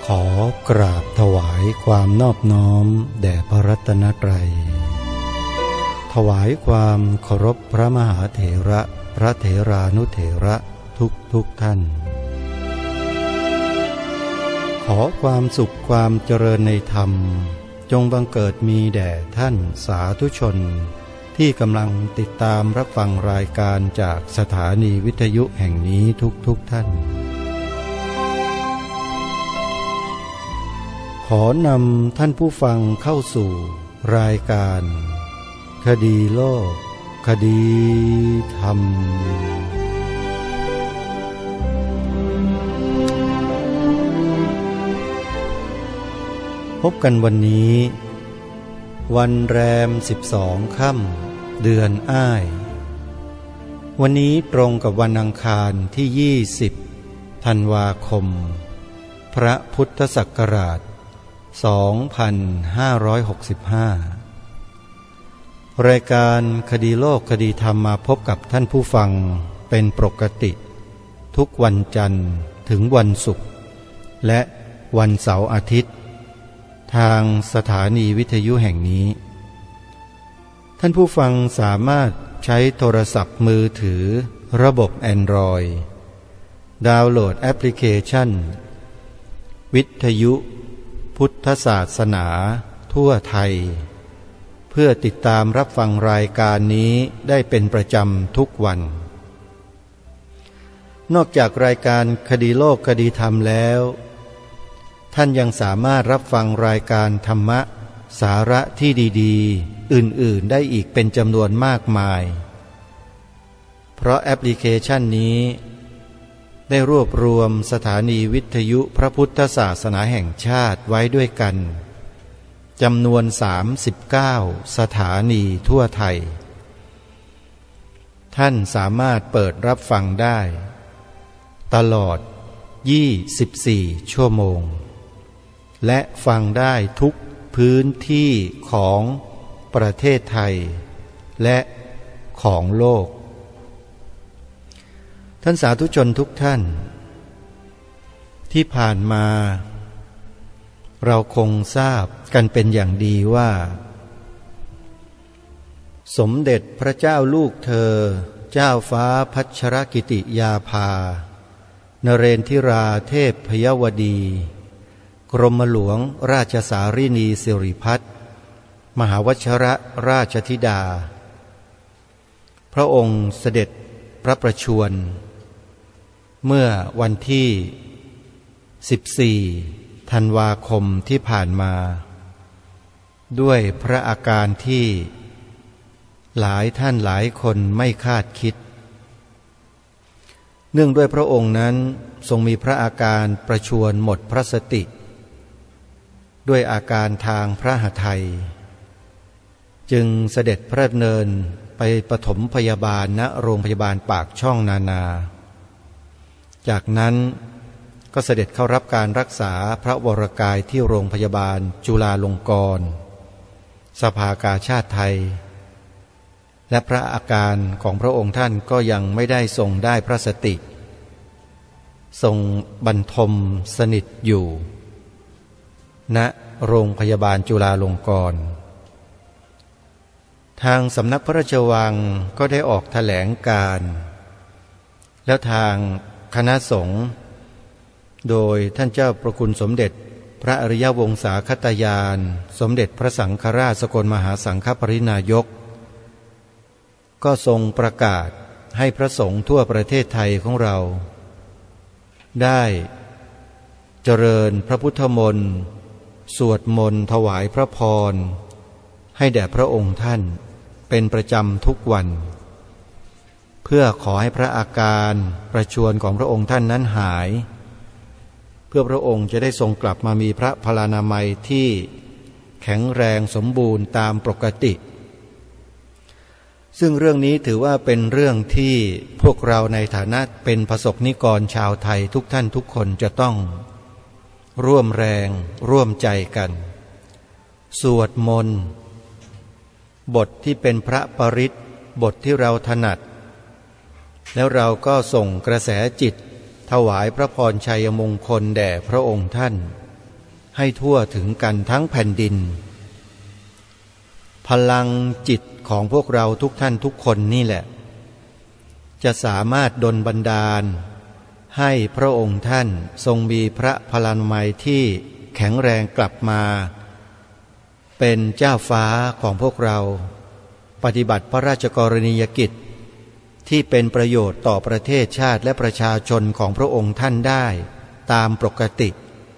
ขอกราบถวายความนอบน้อมแด่พระรัตนตรัยถวายความเคารพพระมหาเถระพระเถรานุเถระทุกท่านขอความสุขความเจริญในธรรมจงบังเกิดมีแด่ท่านสาธุชนที่กำลังติดตามรับฟังรายการจากสถานีวิทยุแห่งนี้ทุกท่านขอนำท่านผู้ฟังเข้าสู่รายการคดีโลกคดีธรรมพบกันวันนี้วันแรม12 ค่ำเดือนอ้ายวันนี้ตรงกับวันอังคารที่20 ธันวาคมพระพุทธศักราช2565รายการคดีโลกคดีธรรมมาพบกับท่านผู้ฟังเป็นปกติทุกวันจันทร์ถึงวันศุกร์และวันเสาร์อาทิตย์ทางสถานีวิทยุแห่งนี้ท่านผู้ฟังสามารถใช้โทรศัพท์มือถือระบบ Android ดาวน์โหลดแอปพลิเคชันวิทยุพุทธศาสนาทั่วไทยเพื่อติดตามรับฟังรายการนี้ได้เป็นประจำทุกวันนอกจากรายการคดีโลกคดีธรรมแล้วท่านยังสามารถรับฟังรายการธรรมะสาระที่ดีๆอื่นๆได้อีกเป็นจำนวนมากมายเพราะแอปพลิเคชันนี้ได้รวบรวมสถานีวิทยุพระพุทธศาสนาแห่งชาติไว้ด้วยกันจำนวน39สถานีทั่วไทยท่านสามารถเปิดรับฟังได้ตลอด24 ชั่วโมงและฟังได้ทุกพื้นที่ของประเทศไทยและของโลกท่านสาธุชนทุกท่านที่ผ่านมาเราคงทราบกันเป็นอย่างดีว่าสมเด็จพระเจ้าลูกเธอเจ้าฟ้าพัชรกิติยาภานเรนทิราเทพพยวดีกรมหลวงราชสารินีสิริพัฒน์มหาวชรราชธิดาพระองค์เสด็จพระประชวรเมื่อวันที่14 ธันวาคมที่ผ่านมาด้วยพระอาการที่หลายท่านหลายคนไม่คาดคิดเนื่องด้วยพระองค์นั้นทรงมีพระอาการประชวรหมดพระสติด้วยอาการทางพระหทัยจึงเสด็จพระดำเนินไปปฐมพยาบาลณโรงพยาบาลปากช่องนานาจากนั้นก็เสด็จเข้ารับการรักษาพระวรกายที่โรงพยาบาลจุฬาลงกรณ์สภากาชาติไทยและพระอาการของพระองค์ท่านก็ยังไม่ได้ทรงได้พระสติทรงบรรทมสนิทอยู่ณโรงพยาบาลจุฬาลงกรณ์ทางสำนักพระราชวังก็ได้ออกแถลงการแล้วทางคณะสงฆ์โดยท่านเจ้าประคุณสมเด็จพระอริยวงศาคตญาณสมเด็จพระสังฆราชสกลมหาสังฆปรินายกก็ทรงประกาศให้พระสงฆ์ทั่วประเทศไทยของเราได้เจริญพระพุทธมนต์สวดมนต์ถวายพระพรให้แด่พระองค์ท่านเป็นประจำทุกวันเพื่อขอให้พระอาการประชวรของพระองค์ท่านนั้นหายเพื่อพระองค์จะได้ทรงกลับมามีพระพลานามัยที่แข็งแรงสมบูรณ์ตามปกติซึ่งเรื่องนี้ถือว่าเป็นเรื่องที่พวกเราในฐานะเป็นประสบนิกรชาวไทยทุกท่านทุกคนจะต้องร่วมแรงร่วมใจกันสวดมนต์บทที่เป็นพระปริตรบทที่เราถนัดแล้วเราก็ส่งกระแสจิตถวายพระพรชัยมงคลแด่พระองค์ท่านให้ทั่วถึงกันทั้งแผ่นดินพลังจิตของพวกเราทุกท่านทุกคนนี่แหละจะสามารถดลบันดาลให้พระองค์ท่านทรงมีพระพลานามัยที่แข็งแรงกลับมาเป็นเจ้าฟ้าของพวกเราปฏิบัติพระราชกรณียกิจที่เป็นประโยชน์ต่อประเทศชาติและประชาชนของพระองค์ท่านได้ตามปกติ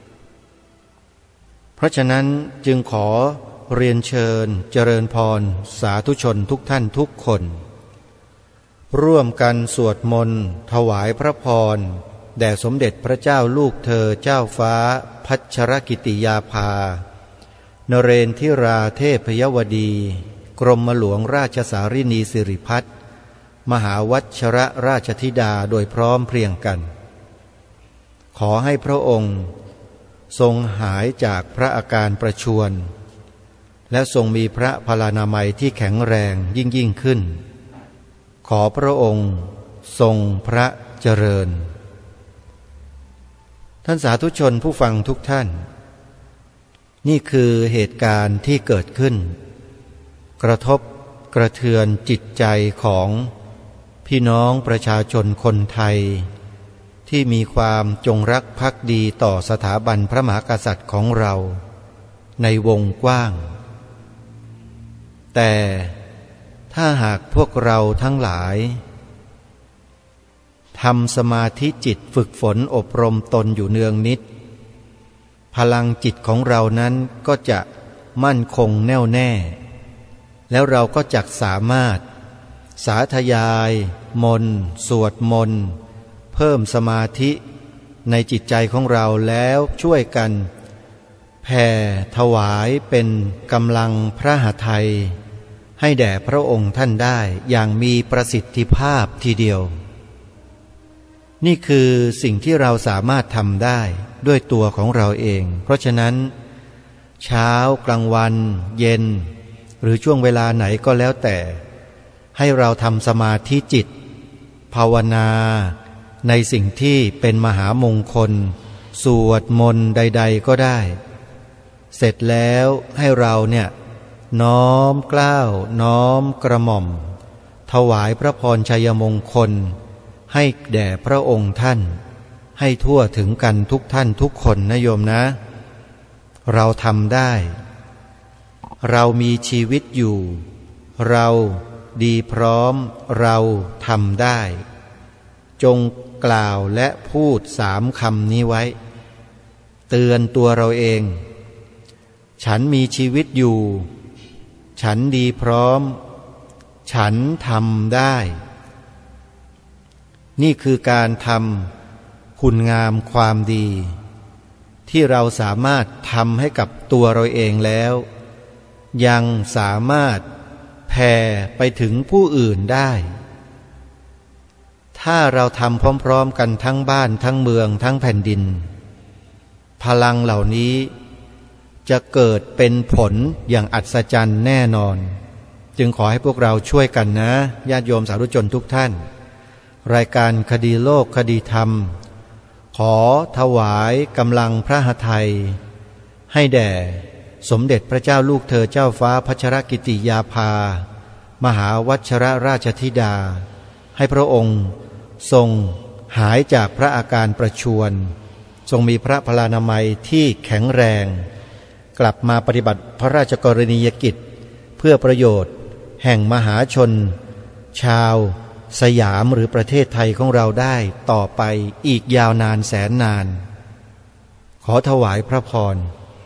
เพราะฉะนั้นจึงขอเรียนเชิญเจริญพรสาธุชนทุกท่านทุกคนร่วมกันสวดมนต์ถวายพระพรแด่สมเด็จพระเจ้าลูกเธอเจ้าฟ้าพัชรกิติยาภานเรนทิราเทพยวดีกรมหลวงราชสารินีสิริพัฒน์มหาวัชรราชธิดาโดยพร้อมเพรียงกันขอให้พระองค์ทรงหายจากพระอาการประชวรและทรงมีพระพลานามัยที่แข็งแรงยิ่งขึ้นขอพระองค์ทรงพระเจริญท่านสาธุชนผู้ฟังทุกท่านนี่คือเหตุการณ์ที่เกิดขึ้นกระทบกระเทือนจิตใจของพี่น้องประชาชนคนไทยที่มีความจงรักภักดีต่อสถาบันพระมหากษัตริย์ของเราในวงกว้างแต่ถ้าหากพวกเราทั้งหลายทำสมาธิจิตฝึกฝนอบรมตนอยู่เนืองนิดพลังจิตของเรานั้นก็จะมั่นคงแน่วแน่แล้วเราก็จักสามารถสาธยายมนต์สวดมนต์เพิ่มสมาธิในจิตใจของเราแล้วช่วยกันแผ่ถวายเป็นกำลังพระหทัยให้แด่พระองค์ท่านได้อย่างมีประสิทธิภาพทีเดียวนี่คือสิ่งที่เราสามารถทำได้ด้วยตัวของเราเองเพราะฉะนั้นเช้ากลางวันเย็นหรือช่วงเวลาไหนก็แล้วแต่ให้เราทำสมาธิจิตภาวนาในสิ่งที่เป็นมหามงคลสวดมนต์ใดๆก็ได้เสร็จแล้วให้เราเนี่ยน้อมเกล้าน้อมกระหม่อมถวายพระพรชัยมงคลให้แด่พระองค์ท่านให้ทั่วถึงกันทุกท่านทุกคนนะโยมนะเราทำได้เรามีชีวิตอยู่เราดีพร้อมเราทำได้จงกล่าวและพูด3 คำนี้ไว้เตือนตัวเราเองฉันมีชีวิตอยู่ฉันดีพร้อมฉันทำได้นี่คือการทำคุณงามความดีที่เราสามารถทำให้กับตัวเราเองแล้วยังสามารถแผ่ไปถึงผู้อื่นได้ถ้าเราทำพร้อมๆกันทั้งบ้านทั้งเมืองทั้งแผ่นดินพลังเหล่านี้จะเกิดเป็นผลอย่างอัศจรรย์แน่นอนจึงขอให้พวกเราช่วยกันนะญาติโยมสาธุชนทุกท่านรายการคดีโลกคดีธรรมขอถวายกำลังพระหทัยให้แด่สมเด็จพระเจ้าลูกเธอเจ้าฟ้าพัชรกิติยาภามหาวัชรราชธิดาให้พระองค์ทรงหายจากพระอาการประชวรทรงมีพระพลานามัยที่แข็งแรงกลับมาปฏิบัติพระราชกรณียกิจเพื่อประโยชน์แห่งมหาชนชาวสยามหรือประเทศไทยของเราได้ต่อไปอีกยาวนานแสนนานขอถวายพระพร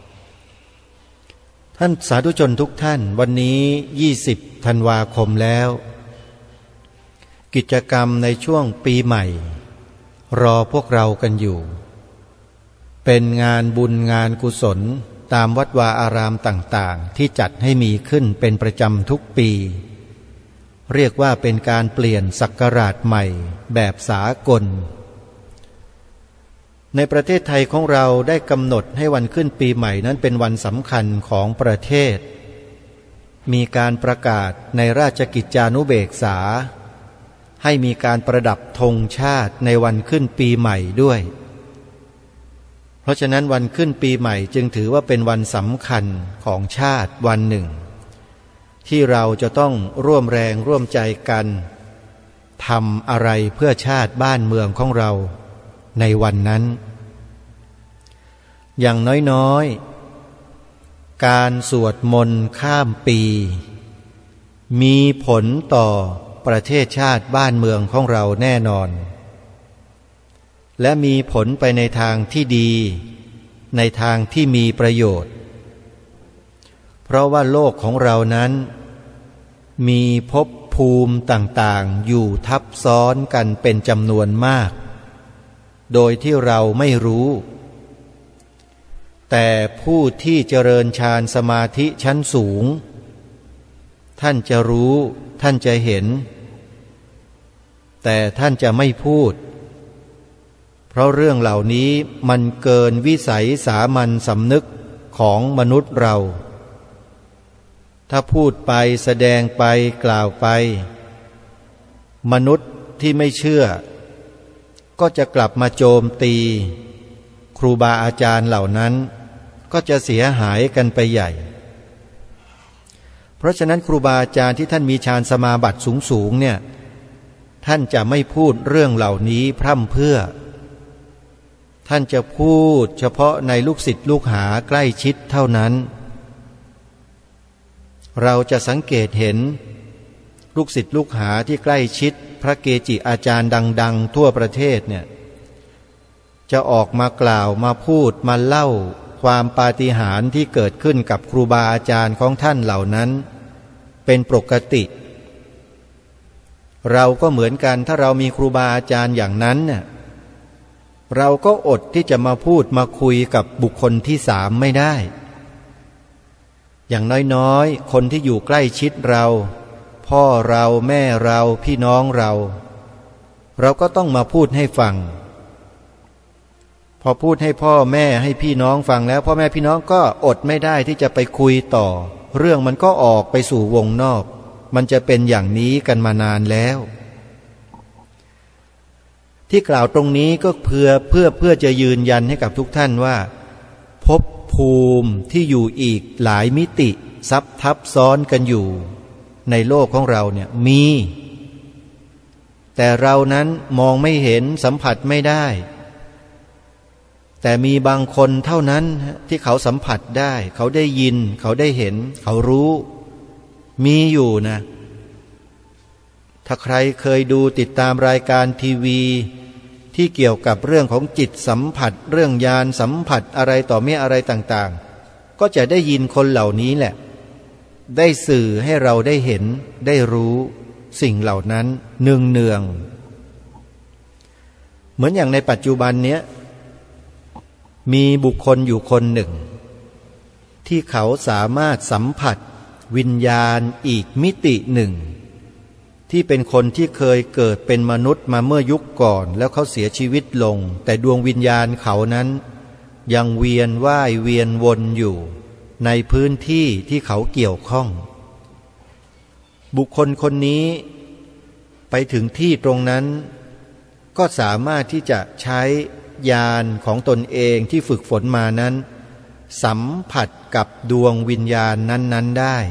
ท่านสาธุชนทุกท่านวันนี้20 ธันวาคมแล้วกิจกรรมในช่วงปีใหม่รอพวกเรากันอยู่เป็นงานบุญงานกุศลตามวัดวาอารามต่างๆที่จัดให้มีขึ้นเป็นประจำทุกปีเรียกว่าเป็นการเปลี่ยนศักราชใหม่แบบสากลในประเทศไทยของเราได้กำหนดให้วันขึ้นปีใหม่นั้นเป็นวันสำคัญของประเทศมีการประกาศในราชกิจจานุเบกษาให้มีการประดับธงชาติในวันขึ้นปีใหม่ด้วยเพราะฉะนั้นวันขึ้นปีใหม่จึงถือว่าเป็นวันสำคัญของชาติวันหนึ่งที่เราจะต้องร่วมแรงร่วมใจกันทำอะไรเพื่อชาติบ้านเมืองของเราในวันนั้นอย่างน้อยๆการสวดมนต์ข้ามปีมีผลต่อประเทศชาติบ้านเมืองของเราแน่นอนและมีผลไปในทางที่ดีในทางที่มีประโยชน์เพราะว่าโลกของเรานั้นมีภพภูมิต่างๆอยู่ทับซ้อนกันเป็นจำนวนมากโดยที่เราไม่รู้แต่ผู้ที่เจริญฌานสมาธิชั้นสูงท่านจะรู้ท่านจะเห็นแต่ท่านจะไม่พูดเพราะเรื่องเหล่านี้มันเกินวิสัยสามัญสำนึกของมนุษย์เราถ้าพูดไปแสดงไปกล่าวไปมนุษย์ที่ไม่เชื่อก็จะกลับมาโจมตีครูบาอาจารย์เหล่านั้นก็จะเสียหายกันไปใหญ่เพราะฉะนั้นครูบาอาจารย์ที่ท่านมีฌานสมาบัติสูงเนี่ยท่านจะไม่พูดเรื่องเหล่านี้พร่ำเพื่อท่านจะพูดเฉพาะในลูกศิษย์ลูกหาใกล้ชิดเท่านั้นเราจะสังเกตเห็นลูกศิษย์ลูกหาที่ใกล้ชิดพระเกจิอาจารย์ดังๆทั่วประเทศเนี่ยจะออกมากล่าวมาพูดมาเล่าความปาฏิหาริย์ที่เกิดขึ้นกับครูบาอาจารย์ของท่านเหล่านั้นเป็นปกติเราก็เหมือนกันถ้าเรามีครูบาอาจารย์อย่างนั้นเนี่ยเราก็อดที่จะมาพูดมาคุยกับบุคคลที่สามไม่ได้อย่างน้อยๆคนที่อยู่ใกล้ชิดเราพ่อเราแม่เราพี่น้องเราก็ต้องมาพูดให้ฟังพอพูดให้พ่อแม่ให้พี่น้องฟังแล้วพ่อแม่พี่น้องก็อดไม่ได้ที่จะไปคุยต่อเรื่องมันก็ออกไปสู่วงนอกมันจะเป็นอย่างนี้กันมานานแล้วที่กล่าวตรงนี้ก็เพื่อจะยืนยันให้กับทุกท่านว่าภพภูมิที่อยู่อีกหลายมิติซับทับซ้อนกันอยู่ในโลกของเราเนี่ยมีแต่เรานั้นมองไม่เห็นสัมผัสไม่ได้แต่มีบางคนเท่านั้นที่เขาสัมผัสได้เขาได้ยินเขาได้เห็นเขารู้มีอยู่นะถ้าใครเคยดูติดตามรายการทีวีที่เกี่ยวกับเรื่องของจิตสัมผัสเรื่องญาณสัมผัสอะไรต่อเมื่ออะไรต่างๆก็จะได้ยินคนเหล่านี้แหละได้สื่อให้เราได้เห็นได้รู้สิ่งเหล่านั้นเนืองเหมือนอย่างในปัจจุบันเนี้ยมีบุคคลอยู่คนหนึ่งที่เขาสามารถสัมผัสวิญญาณอีกมิติหนึ่งที่เป็นคนที่เคยเกิดเป็นมนุษย์มาเมื่อยุคก่อนแล้วเขาเสียชีวิตลงแต่ดวงวิญญาณเขานั้นยังเวียนว่ายเวียนวนอยู่ในพื้นที่ที่เขาเกี่ยวข้องบุคคลคนนี้ไปถึงที่ตรงนั้นก็สามารถที่จะใช้ญาณของตนเองที่ฝึกฝนมานั้นสัมผัสกับดวงวิญญาณนั้นๆได้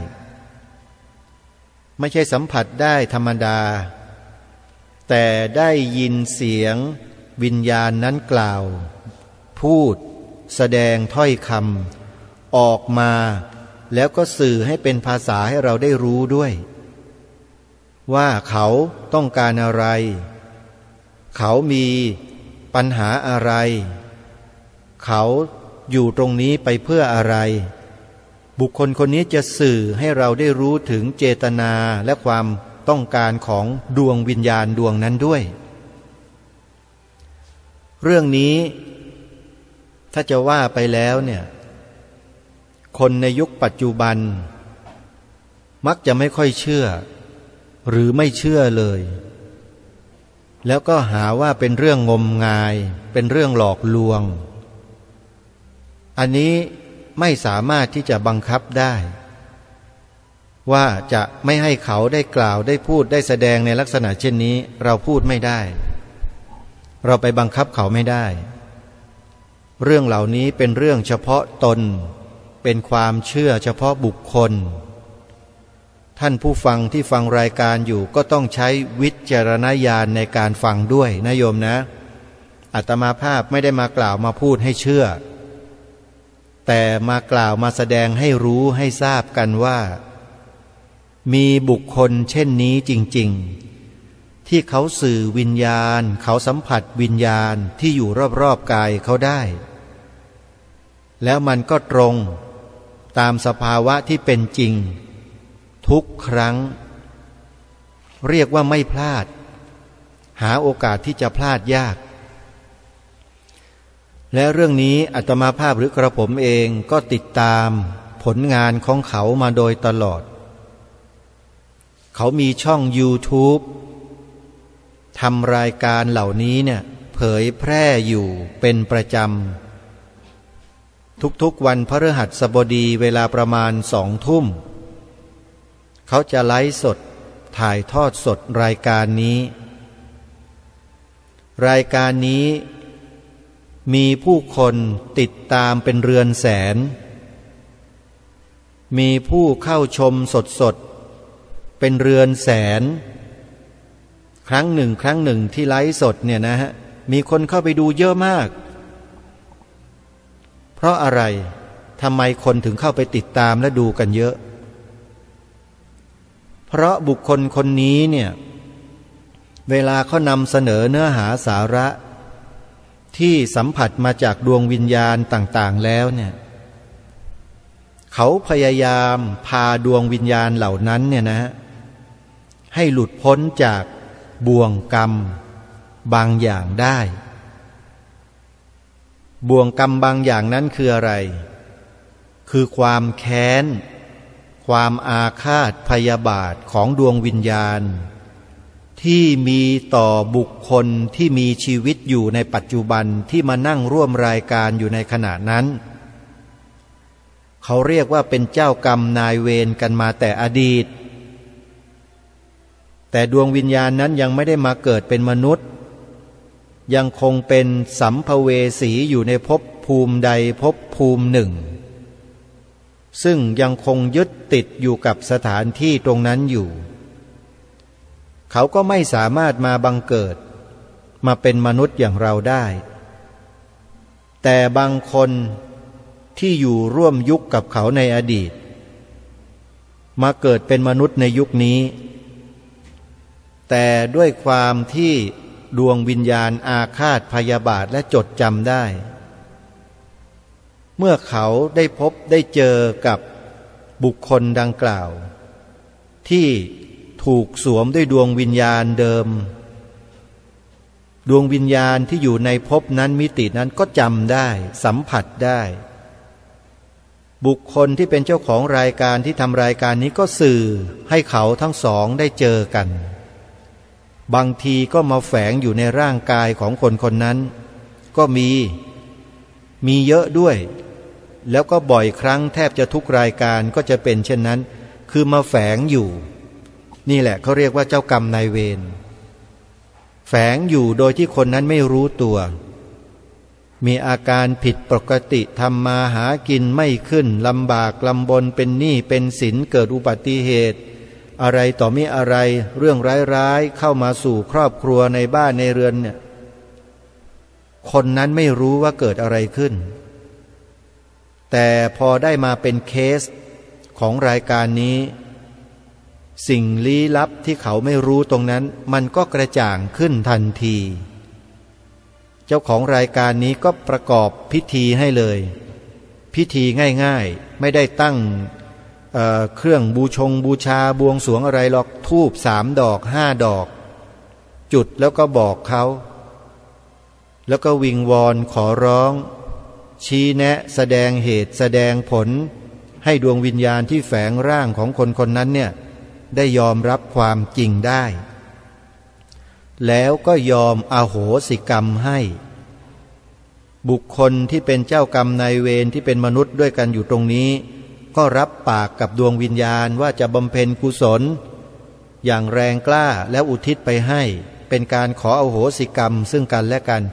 ไม่ใช่สัมผัสได้ธรรมดาแต่ได้ยินเสียงวิญญาณนั้นกล่าวพูดแสดงถ้อยคำออกมาแล้วก็สื่อให้เป็นภาษาให้เราได้รู้ด้วยว่าเขาต้องการอะไรเขามีปัญหาอะไรเขาอยู่ตรงนี้ไปเพื่ออะไรบุคคลคนนี้จะสื่อให้เราได้รู้ถึงเจตนาและความต้องการของดวงวิญญาณดวงนั้นด้วยเรื่องนี้ถ้าจะว่าไปแล้วเนี่ยคนในยุคปัจจุบันมักจะไม่ค่อยเชื่อหรือไม่เชื่อเลยแล้วก็หาว่าเป็นเรื่องงมงายเป็นเรื่องหลอกลวงอันนี้ไม่สามารถที่จะบังคับได้ว่าจะไม่ให้เขาได้กล่าวได้พูดได้แสดงในลักษณะเช่นนี้เราพูดไม่ได้เราไปบังคับเขาไม่ได้เรื่องเหล่านี้เป็นเรื่องเฉพาะตนเป็นความเชื่อเฉพาะบุคคลท่านผู้ฟังที่ฟังรายการอยู่ก็ต้องใช้วิจารณญาณในการฟังด้วยนะโยมนะอาตมาภาพไม่ได้มากล่าวมาพูดให้เชื่อแต่มากล่าวมาแสดงให้รู้ให้ทราบกันว่ามีบุคคลเช่นนี้จริงๆที่เขาสื่อวิญญาณเขาสัมผัสวิญญาณที่อยู่รอบๆกายเขาได้แล้วมันก็ตรงตามสภาวะที่เป็นจริงทุกครั้งเรียกว่าไม่พลาดหาโอกาสที่จะพลาดยากและเรื่องนี้อาตมาภาพหรือกระผมเองก็ติดตามผลงานของเขามาโดยตลอดเขามีช่อง YouTube ทำรายการเหล่านี้เนี่ยเผยแพร่อยู่เป็นประจำทุกๆวันพฤหัสบดีเวลาประมาณ20:00 น.เขาจะไลฟ์สดถ่ายทอดสดรายการนี้มีผู้คนติดตามเป็นเรือนแสนมีผู้เข้าชมสดเป็นเรือนแสนครั้งหนึ่งที่ไลฟ์สดเนี่ยนะฮะมีคนเข้าไปดูเยอะมากเพราะอะไรทำไมคนถึงเข้าไปติดตามและดูกันเยอะเพราะบุคคลคนนี้เนี่ยเวลาเขานำเสนอเนื้อหาสาระที่สัมผัสมาจากดวงวิญญาณต่างๆแล้วเนี่ยเขาพยายามพาดวงวิญญาณเหล่านั้นเนี่ยนะให้หลุดพ้นจากบ่วงกรรมบางอย่างได้บ่วงกรรมบางอย่างนั้นคืออะไรคือความแค้นความอาฆาตพยาบาทของดวงวิญญาณที่มีต่อบุคคลที่มีชีวิตอยู่ในปัจจุบันที่มานั่งร่วมรายการอยู่ในขณะนั้นเขาเรียกว่าเป็นเจ้ากรรมนายเวรกันมาแต่อดีตแต่ดวงวิญญาณนั้นยังไม่ได้มาเกิดเป็นมนุษย์ยังคงเป็นสัมภเวสีอยู่ในภพภูมิใดภพภูมิหนึ่งซึ่งยังคงยึดติดอยู่กับสถานที่ตรงนั้นอยู่เขาก็ไม่สามารถมาบังเกิดมาเป็นมนุษย์อย่างเราได้แต่บางคนที่อยู่ร่วมยุคกับเขาในอดีตมาเกิดเป็นมนุษย์ในยุคนี้แต่ด้วยความที่ดวงวิญญาณอาฆาตพยาบาทและจดจำได้เมื่อเขาได้พบได้เจอกับบุคคลดังกล่าวที่ถูกสวมด้วยดวงวิญญาณเดิมดวงวิญญาณที่อยู่ในภพนั้นมิตินั้นก็จำได้สัมผัสได้บุคคลที่เป็นเจ้าของรายการที่ทำรายการนี้ก็สื่อให้เขาทั้งสองได้เจอกันบางทีก็มาแฝงอยู่ในร่างกายของคนคนนั้นก็มีเยอะด้วยแล้วก็บ่อยครั้งแทบจะทุกรายการก็จะเป็นเช่นนั้นคือมาแฝงอยู่นี่แหละเขาเรียกว่าเจ้ากรรมนายเวรแฝงอยู่โดยที่คนนั้นไม่รู้ตัวมีอาการผิดปกติทำมาหากินไม่ขึ้นลำบากลำบนเป็นหนี้เป็นสินเกิดอุบัติเหตุอะไรต่อมีอะไรเรื่องร้ายๆเข้ามาสู่ครอบครัวในบ้านในเรือนเนี่ยคนนั้นไม่รู้ว่าเกิดอะไรขึ้นแต่พอได้มาเป็นเคสของรายการนี้สิ่งลี้ลับที่เขาไม่รู้ตรงนั้นมันก็กระจ่างขึ้นทันทีเจ้าของรายการนี้ก็ประกอบพิธีให้เลยพิธีง่ายๆไม่ได้ตั้งเครื่องบูชาบวงสรวงอะไรหรอกธูป3 ดอก 5 ดอกจุดแล้วก็บอกเขาแล้วก็วิงวอนขอร้องชี้แนะแสดงเหตุแสดงผลให้ดวงวิญญาณที่แฝงร่างของคนคนนั้นเนี่ยได้ยอมรับความจริงได้แล้วก็ยอมอโหสิกรรมให้บุคคลที่เป็นเจ้ากรรมนายเวรที่เป็นมนุษย์ด้วยกันอยู่ตรงนี้ก็รับปากกับดวงวิญญาณว่าจะบำเพ็ญกุศลอย่างแรงกล้าแล้วอุทิศไปให้เป็นการขออโหสิกรรมซึ่งกันและกัน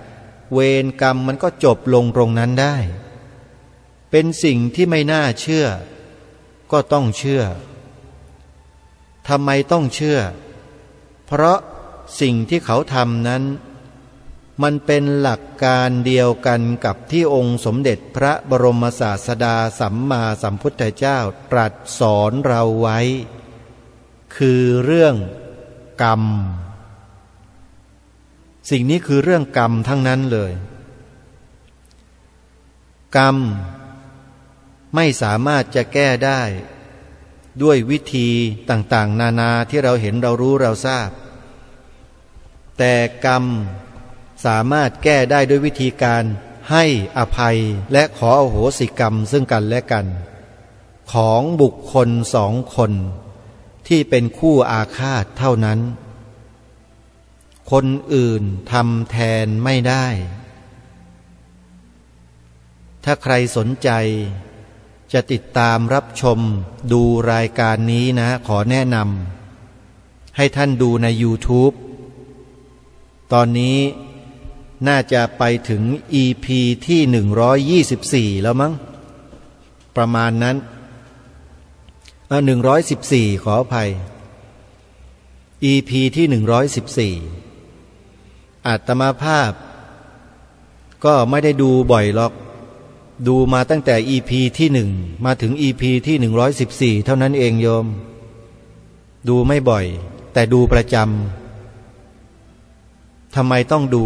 เวรกรรมมันก็จบลงตรงนั้นได้เป็นสิ่งที่ไม่น่าเชื่อก็ต้องเชื่อทำไมต้องเชื่อเพราะสิ่งที่เขาทำนั้นมันเป็นหลักการเดียวกันกับที่องค์สมเด็จพระบรมศาสดาสัมมาสัมพุทธเจ้าตรัสสอนเราไว้คือเรื่องกรรมสิ่งนี้คือเรื่องกรรมทั้งนั้นเลยกรรมไม่สามารถจะแก้ได้ด้วยวิธีต่างๆนานาที่เราเห็นเรารู้เราทราบแต่กรรมสามารถแก้ได้ด้วยวิธีการให้อภัยและขออโหสิกรรมซึ่งกันและกันของบุคคลสองคนที่เป็นคู่อาฆาตเท่านั้นคนอื่นทำแทนไม่ได้ถ้าใครสนใจจะติดตามรับชมดูรายการนี้นะขอแนะนำให้ท่านดูใน YouTube ตอนนี้น่าจะไปถึง EP ที่124แล้วมั้งประมาณนั้น114ขออภัย EP ที่114อาตมาภาพก็ไม่ได้ดูบ่อยหรอกดูมาตั้งแต่ EP ที่1มาถึง EP ที่114เท่านั้นเองโยมดูไม่บ่อยแต่ดูประจำทำไมต้องดู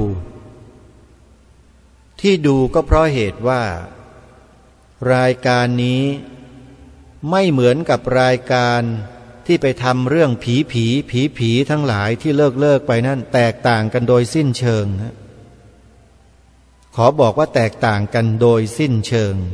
ที่ดูก็เพราะเหตุว่ารายการนี้ไม่เหมือนกับรายการที่ไปทำเรื่องผีทั้งหลายที่เลิกไปนั่นแตกต่างกันโดยสิ้นเชิงนะขอบอกว่าแตกต่างกันโดยสิ้นเชิง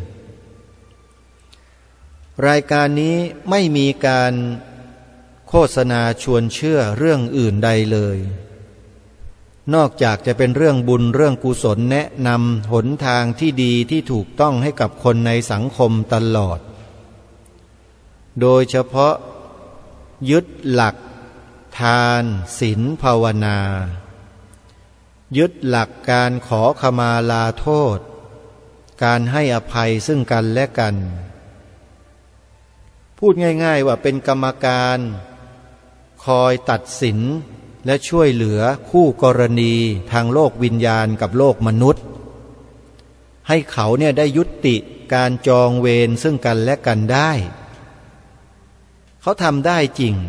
รายการนี้ไม่มีการโฆษณาชวนเชื่อเรื่องอื่นใดเลยนอกจากจะเป็นเรื่องบุญเรื่องกุศลแนะนำหนทางที่ดีที่ถูกต้องให้กับคนในสังคมตลอดโดยเฉพาะยึดหลักทานศีลภาวนายึดหลักการขอขมาลาโทษการให้อภัยซึ่งกันและกันพูดง่ายๆว่าเป็นกรรมการคอยตัดสินและช่วยเหลือคู่กรณีทางโลกวิญญาณกับโลกมนุษย์ให้เขาเนี่ยได้ยุติการจองเวรซึ่งกันและกันได้เขาทำได้จริง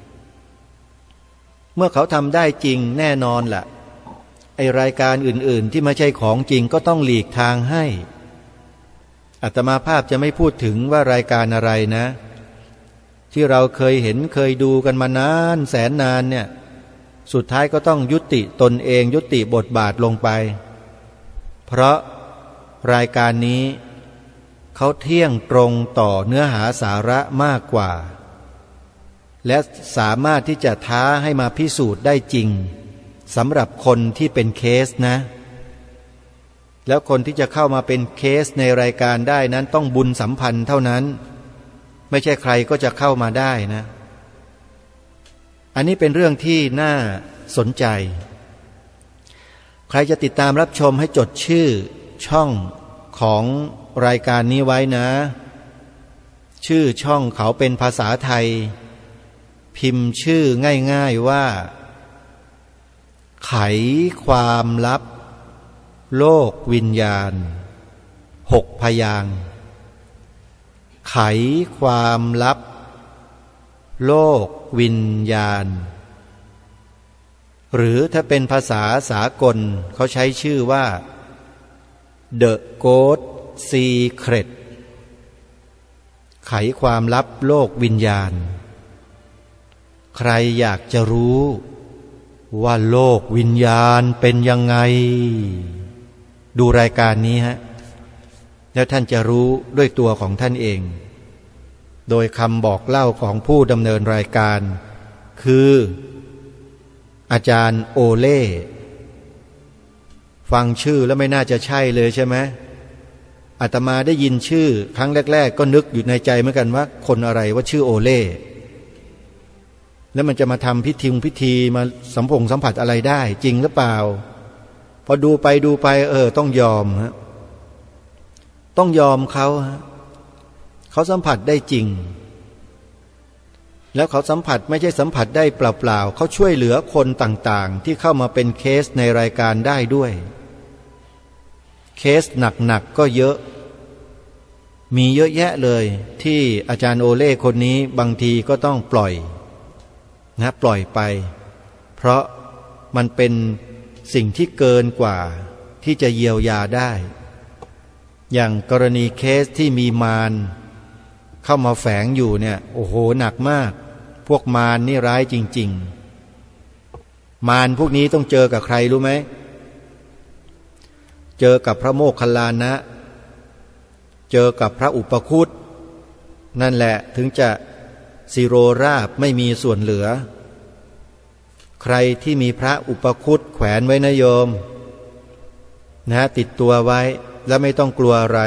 เมื่อเขาทำได้จริงแน่นอนล่ะไอรายการอื่นๆที่ไม่ใช่ของจริงก็ต้องหลีกทางให้อาตมาภาพจะไม่พูดถึงว่ารายการอะไรนะที่เราเคยเห็นเคยดูกันมานานแสนนานเนี่ยสุดท้ายก็ต้องยุติตนเองยุติบทบาทลงไปเพราะรายการนี้เขาเที่ยงตรงต่อเนื้อหาสาระมากกว่าและสามารถที่จะท้าให้มาพิสูจน์ได้จริงสำหรับคนที่เป็นเคสนะแล้วคนที่จะเข้ามาเป็นเคสในรายการได้นั้นต้องบุญสัมพันธ์เท่านั้นไม่ใช่ใครก็จะเข้ามาได้นะอันนี้เป็นเรื่องที่น่าสนใจใครจะติดตามรับชมให้จดชื่อช่องของรายการนี้ไว้นะชื่อช่องเขาเป็นภาษาไทยพิมพ์ชื่อง่ายๆว่าไขความลับโลกวิญญาณ6 พยางค์ไขความลับโลกวิญญาณหรือถ้าเป็นภาษาสากลเขาใช้ชื่อว่า The Ghost Secret ไขความลับโลกวิญญาณใครอยากจะรู้ว่าโลกวิญญาณเป็นยังไงดูรายการนี้ฮะแล้วท่านจะรู้ด้วยตัวของท่านเองโดยคำบอกเล่าของผู้ดำเนินรายการคืออาจารย์โอเล่ฟังชื่อแล้วไม่น่าจะใช่เลยใช่ไหมอาตมาได้ยินชื่อครั้งแรกๆก็นึกอยู่ในใจเหมือนกันว่าคนอะไรว่าชื่อโอเล่แล้วมันจะมาทำพิธีมาสัมผัสอะไรได้จริงหรือเปล่าพอดูไปต้องยอมฮะต้องยอมเขาฮะเขาสัมผัสได้จริงแล้วเขาสัมผัสไม่ใช่สัมผัสได้เปล่าๆเขาช่วยเหลือคนต่างๆที่เข้ามาเป็นเคสในรายการได้ด้วยเคสหนักๆก็เยอะมีเยอะแยะเลยที่อาจารย์โอเล่คนนี้บางทีก็ต้องปล่อยปล่อยไปเพราะมันเป็นสิ่งที่เกินกว่าที่จะเยียวยาได้อย่างกรณีเคสที่มีมารเข้ามาแฝงอยู่เนี่ยโอ้โหหนักมากพวกมารนี่ร้ายจริงๆมารพวกนี้ต้องเจอกับใครรู้ไหมเจอกับพระโมคคัลลานะเจอกับพระอุปคุตนั่นแหละถึงจะสิโรราบไม่มีส่วนเหลือใครที่มีพระอุปคุตแขวนไว้นะโยมติดตัวไว้แล้วไม่ต้องกลัวอะไร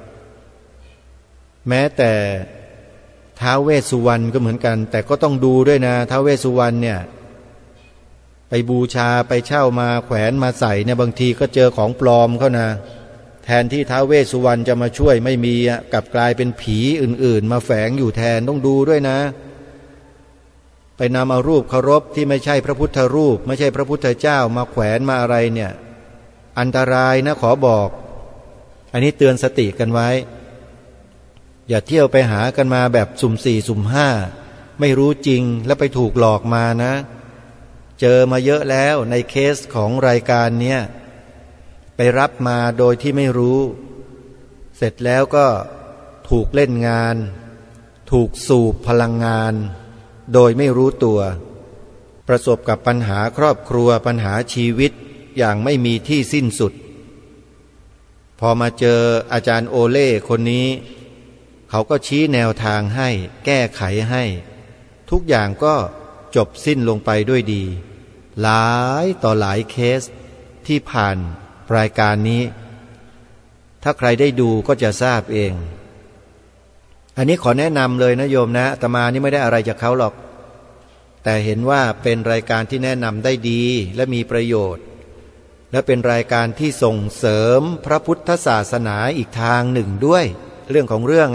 แม้แต่ท้าวเวสสุวรรณก็เหมือนกันแต่ก็ต้องดูด้วยนะท้าวเวสสุวรรณเนี่ยไปบูชาไปเช่ามาแขวนมาใส่เนี่ยบางทีก็เจอของปลอมเข้านะแทนที่ท้าวเวสสุวรรณจะมาช่วยไม่มีกลับกลายเป็นผีอื่นๆมาแฝงอยู่แทนต้องดูด้วยนะไปนำเอารูปเคารพที่ไม่ใช่พระพุทธรูปไม่ใช่พระพุทธเจ้ามาแขวนมาอะไรเนี่ยอันตรายนะขอบอกอันนี้เตือนสติกันไว้อย่าเที่ยวไปหากันมาแบบสุ่มสี่สุ่มห้าไม่รู้จริงแล้วไปถูกหลอกมานะเจอมาเยอะแล้วในเคสของรายการเนี้ยไปรับมาโดยที่ไม่รู้เสร็จแล้วก็ถูกเล่นงานถูกสูบพลังงานโดยไม่รู้ตัวประสบกับปัญหาครอบครัวปัญหาชีวิตอย่างไม่มีที่สิ้นสุดพอมาเจออาจารย์โอเล่คนนี้เขาก็ชี้แนวทางให้แก้ไขให้ทุกอย่างก็จบสิ้นลงไปด้วยดีหลายต่อหลายเคสที่ผ่านรายการนี้ถ้าใครได้ดูก็จะทราบเองอันนี้ขอแนะนำเลยนะโยมนะอาตมานี่ไม่ได้อะไรจากเขาหรอกแต่เห็นว่าเป็นรายการที่แนะนำได้ดีและมีประโยชน์และเป็นรายการที่ส่งเสริมพระพุทธศาสนาอีกทางหนึ่งด้วยเรื่องของเรื่อง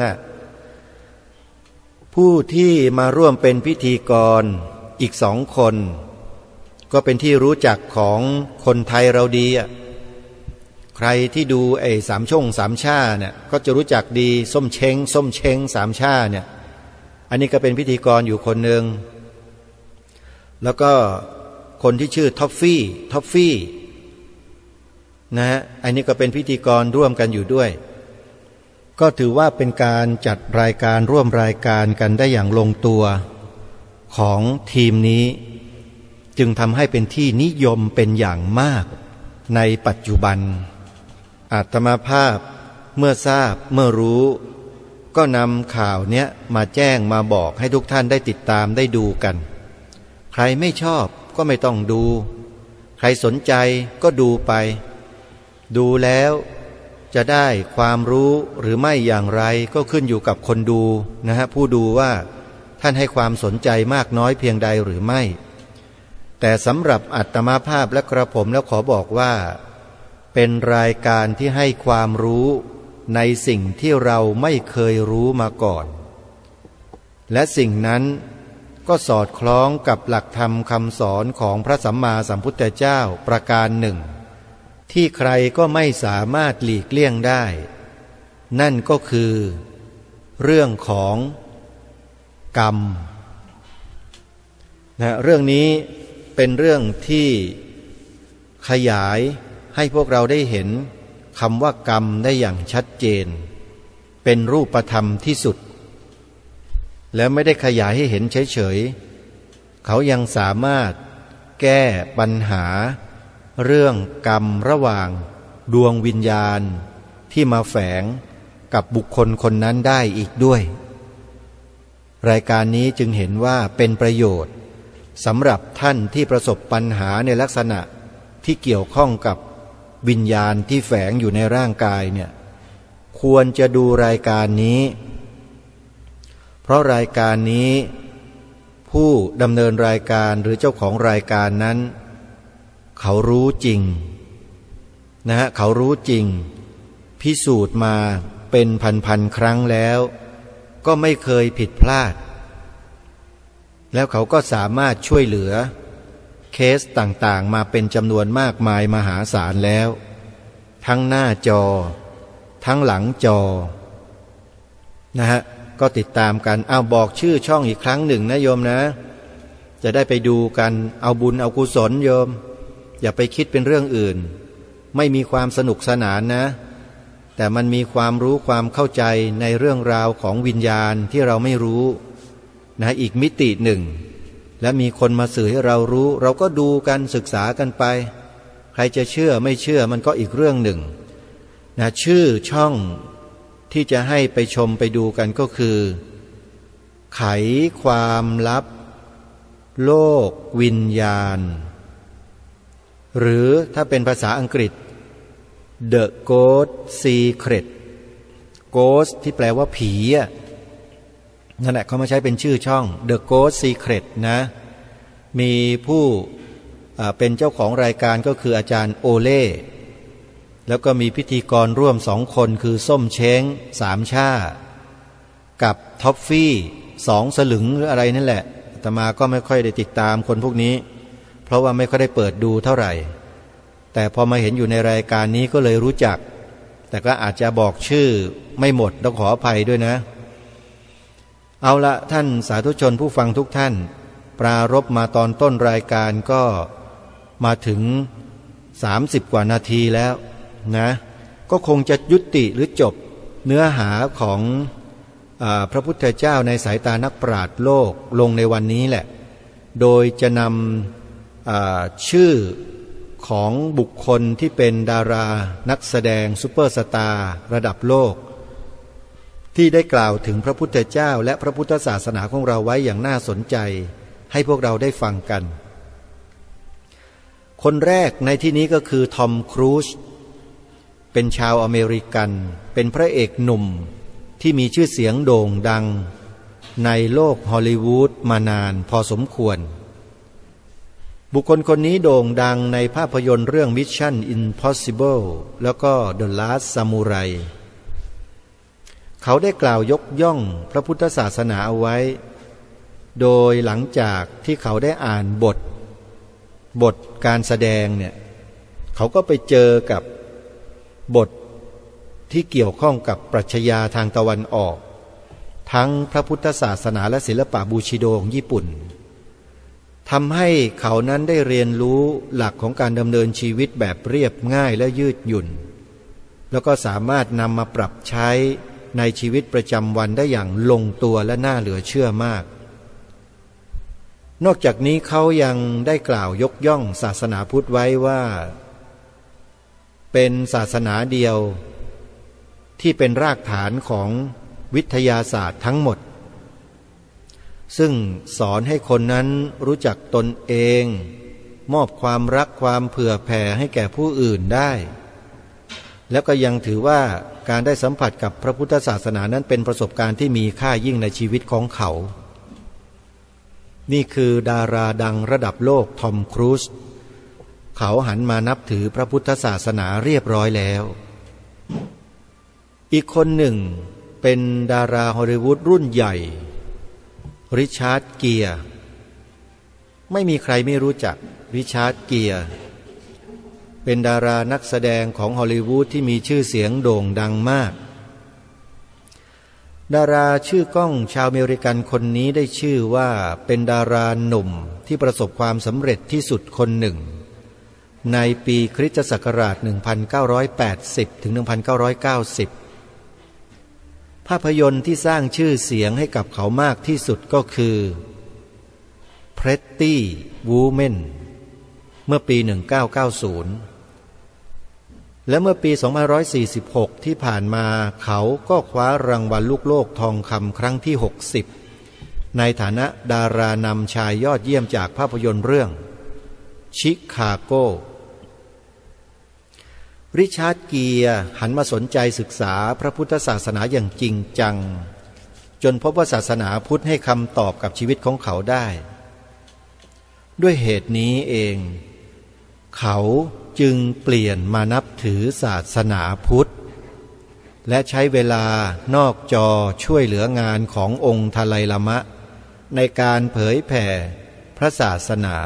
ผู้ที่มาร่วมเป็นพิธีกรอีก2 คนก็เป็นที่รู้จักของคนไทยเราดีใครที่ดูสามช่งสามชาเนี่ยก็จะรู้จักดีส้มเช้งสามชาเนี่ยอันนี้ก็เป็นพิธีกรอยู่คนหนึ่งแล้วก็คนที่ชื่อท็อฟฟี่นะฮะอันนี้ก็เป็นพิธีกรร่วมกันอยู่ด้วยก็ถือว่าเป็นการจัดรายการร่วมรายการกันได้อย่างลงตัวของทีมนี้จึงทำให้เป็นที่นิยมเป็นอย่างมากในปัจจุบันอาตมาภาพเมื่อทราบเมื่อรู้ก็นำข่าวเนี้ยมาแจ้งมาบอกให้ทุกท่านได้ติดตามได้ดูกันใครไม่ชอบก็ไม่ต้องดูใครสนใจก็ดูไปดูแล้วจะได้ความรู้หรือไม่อย่างไรก็ขึ้นอยู่กับคนดูนะฮะผู้ดูว่าท่านให้ความสนใจมากน้อยเพียงใดหรือไม่แต่สำหรับอาตมาภาพและกระผมแล้วขอบอกว่าเป็นรายการที่ให้ความรู้ในสิ่งที่เราไม่เคยรู้มาก่อนและสิ่งนั้นก็สอดคล้องกับหลักธรรมคำสอนของพระสัมมาสัมพุทธเจ้าประการหนึ่งที่ใครก็ไม่สามารถหลีกเลี่ยงได้นั่นก็คือเรื่องของกรรมเรื่องนี้เป็นเรื่องที่ขยายให้พวกเราได้เห็นคำว่ากรรมได้อย่างชัดเจนเป็นรูปธรรมที่สุดแล้วไม่ได้ขยายให้เห็นเฉยๆเขายังสามารถแก้ปัญหาเรื่องกรรมระหว่างดวงวิญญาณที่มาแฝงกับบุคคลคนนั้นได้อีกด้วยรายการนี้จึงเห็นว่าเป็นประโยชน์สำหรับท่านที่ประสบปัญหาในลักษณะที่เกี่ยวข้องกับวิญญาณที่แฝงอยู่ในร่างกายเนี่ยควรจะดูรายการนี้เพราะรายการนี้ผู้ดำเนินรายการหรือเจ้าของรายการนั้นเขารู้จริงนะฮะเขารู้จริงพิสูจน์มาเป็นพันครั้งแล้วก็ไม่เคยผิดพลาดแล้วเขาก็สามารถช่วยเหลือเคสต่างๆมาเป็นจำนวนมากมายมหาศาลแล้วทั้งหน้าจอทั้งหลังจอนะฮะก็ติดตามกันเอาบอกชื่อช่องอีกครั้งหนึ่งนะโยมนะจะได้ไปดูกันเอาบุญเอากุศลโยมอย่าไปคิดเป็นเรื่องอื่นไม่มีความสนุกสนานนะแต่มันมีความรู้ความเข้าใจในเรื่องราวของวิญญาณที่เราไม่รู้นะอีกมิติหนึ่งและมีคนมาสื่อให้เรารู้เราก็ดูกันศึกษากันไปใครจะเชื่อไม่เชื่อมันก็อีกเรื่องหนึ่งนะชื่อช่องที่จะให้ไปชมไปดูกันก็คือไขความลับโลกวิญญาณหรือถ้าเป็นภาษาอังกฤษ The Ghost Secret Ghost ที่แปลว่าผีนั่นแหละเขามาใช้เป็นชื่อช่อง The Ghost Secret นะมีผู้เป็นเจ้าของรายการก็คืออาจารย์โอเล่แล้วก็มีพิธีกรร่วม2 คนคือส้มเช้ง3 ช่ากับท็อฟฟี่2 สลึงหรืออะไรนั่นแหละอาตมาก็ไม่ค่อยได้ติดตามคนพวกนี้เพราะว่าไม่ค่อยได้เปิดดูเท่าไหร่แต่พอมาเห็นอยู่ในรายการนี้ก็เลยรู้จักแต่ก็อาจจะบอกชื่อไม่หมดต้องขออภัยด้วยนะเอาละท่านสาธุชนผู้ฟังทุกท่านปรารภมาตอนต้นรายการก็มาถึง30 กว่านาทีแล้วนะก็คงจะยุติหรือจบเนื้อหาของพระพุทธเจ้าในสายตานักปราชญ์โลกลงในวันนี้แหละโดยจะนำชื่อของบุคคลที่เป็นดารานักแสดงซุปเปอร์สตาร์ระดับโลกที่ได้กล่าวถึงพระพุทธเจ้าและพระพุทธศาสนาของเราไว้อย่างน่าสนใจให้พวกเราได้ฟังกันคนแรกในที่นี้ก็คือทอมครูซเป็นชาวอเมริกันเป็นพระเอกหนุ่มที่มีชื่อเสียงโด่งดังในโลกฮอลลีวูดมานานพอสมควรบุคคลคนนี้โด่งดังในภาพยนตร์เรื่อง Mission Impossible แล้วก็ The Last Samurai เขาได้กล่าวยกย่องพระพุทธศาสนาเอาไว้โดยหลังจากที่เขาได้อ่านบทการแสดงเนี่ยเขาก็ไปเจอกับบทที่เกี่ยวข้องกับปรัชญาทางตะวันออกทั้งพระพุทธศาสนาและศิลปะบูชิโดของญี่ปุ่นทำให้เขานั้นได้เรียนรู้หลักของการดำเนินชีวิตแบบเรียบง่ายและยืดหยุ่นแล้วก็สามารถนำมาปรับใช้ในชีวิตประจำวันได้อย่างลงตัวและน่าเหลือเชื่อมากนอกจากนี้เขายังได้กล่าวยกย่องศาสนาพุทธไว้ว่าเป็นศาสนาเดียวที่เป็นรากฐานของวิทยาศาสตร์ทั้งหมดซึ่งสอนให้คนนั้นรู้จักตนเองมอบความรักความเผื่อแผ่ให้แก่ผู้อื่นได้แล้วก็ยังถือว่าการได้สัมผัสกับพระพุทธศาสนานั้นเป็นประสบการณ์ที่มีค่ายิ่งในชีวิตของเขานี่คือดาราดังระดับโลกทอมครูซเขาหันมานับถือพระพุทธศาสนาเรียบร้อยแล้วอีกคนหนึ่งเป็นดาราฮอลลีวูดรุ่นใหญ่ริชาร์ดเกียร์ไม่มีใครไม่รู้จักริชาร์ดเกียร์เป็นดารานักแสดงของฮอลลีวูดที่มีชื่อเสียงโด่งดังมากดาราชื่อก้องชาวอเมริกันคนนี้ได้ชื่อว่าเป็นดาราหนุ่มที่ประสบความสำเร็จที่สุดคนหนึ่งในปีคริสตศักราช 1980 ถึง 1990 ภาพยนตร์ที่สร้างชื่อเสียงให้กับเขามากที่สุดก็คือ Pretty Woman เมื่อปี 1990 และเมื่อปี 2546 ที่ผ่านมาเขาก็คว้ารางวัลลูกโลกทองคำครั้งที่ 60ในฐานะดารานำชายยอดเยี่ยมจากภาพยนตร์เรื่องชิคาโกริชาร์ดเกียร์หันมาสนใจศึกษาพระพุทธศาสนาอย่างจริงจังจนพบว่าศาสนาพุทธให้คำตอบกับชีวิตของเขาได้ด้วยเหตุนี้เองเขาจึงเปลี่ยนมานับถือศาสนาพุทธและใช้เวลานอกจอช่วยเหลืองานขององค์ทไลลามะในการเผยแผ่พระศาสนา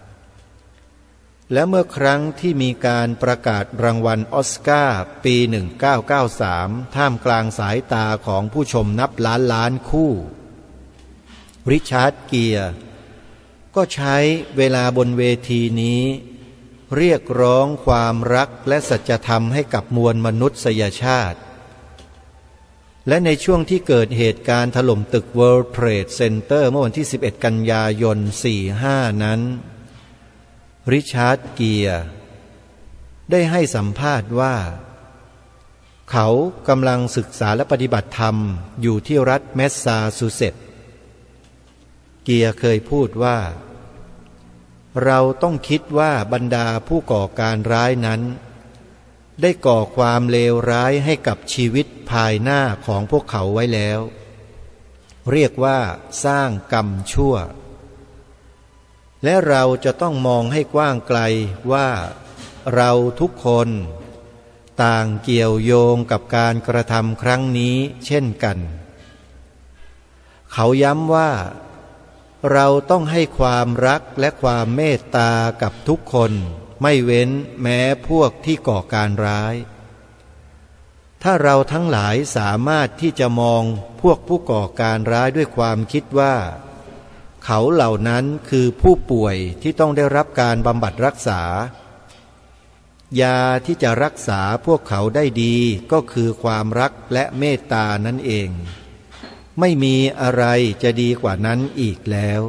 และเมื่อครั้งที่มีการประกาศรางวัลออสการ์ปี 1993 ท่ามกลางสายตาของผู้ชมนับล้านล้านคู่ริชาร์ดเกียร์ก็ใช้เวลาบนเวทีนี้เรียกร้องความรักและสัจธรรมให้กับมวลมนุษยชาติและในช่วงที่เกิดเหตุการณ์ถล่มตึก World Trade Center เมื่อวันที่ 11 กันยายน 45 นั้นริชาร์ดเกียร์ได้ให้สัมภาษณ์ว่าเขากำลังศึกษาและปฏิบัติธรรมอยู่ที่รัฐแมสซาชูเซตส์เกียร์เคยพูดว่าเราต้องคิดว่าบรรดาผู้ก่อการร้ายนั้นได้ก่อความเลวร้ายให้กับชีวิตภายหน้าของพวกเขาไว้แล้วเรียกว่าสร้างกรรมชั่วและเราจะต้องมองให้กว้างไกลว่าเราทุกคนต่างเกี่ยวโยงกับการกระทำครั้งนี้เช่นกันเขาย้ำว่าเราต้องให้ความรักและความเมตตากับทุกคนไม่เว้นแม้พวกที่ก่อการร้ายถ้าเราทั้งหลายสามารถที่จะมองพวกผู้ก่อการร้ายด้วยความคิดว่าเขาเหล่านั้นคือผู้ป่วยที่ต้องได้รับการบำบัดรักษายาที่จะรักษาพวกเขาได้ดีก็คือความรักและเมตตานั่นเองไม่มีอะไรจะดีกว่านั้นอีกแล้ว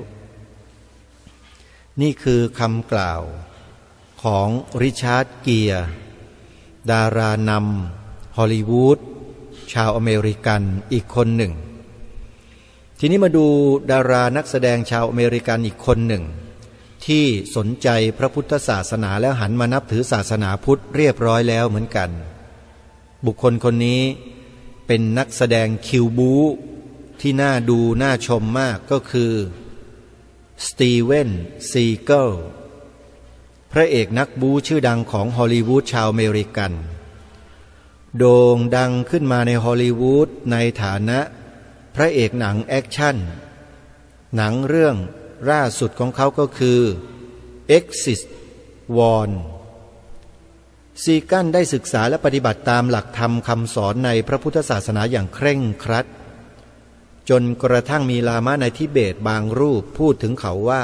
นี่คือคำกล่าวของริชาร์ดเกียร์ดารานำฮอลลีวูดชาวอเมริกันอีกคนหนึ่งทีนี้มาดูดารานักแสดงชาวอเมริกันอีกคนหนึ่งที่สนใจพระพุทธศาสนาแล้วหันมานับถือศาสนาพุทธเรียบร้อยแล้วเหมือนกันบุคคลคนนี้เป็นนักแสดงคิวบูที่น่าดูน่าชมมากก็คือสตีเวนซีเกิลพระเอกนักบูชื่อดังของฮอลลีวูดชาวอเมริกันโด่งดังขึ้นมาในฮอลลีวูดในฐานะพระเอกหนังแอคชั่นหนังเรื่องล่าสุดของเขาก็คือ Exit Wound ซีกันได้ศึกษาและปฏิบัติตามหลักธรรมคำสอนในพระพุทธศาสนาอย่างเคร่งครัดจนกระทั่งมีลามะในทิเบตบางรูปพูดถึงเขาว่า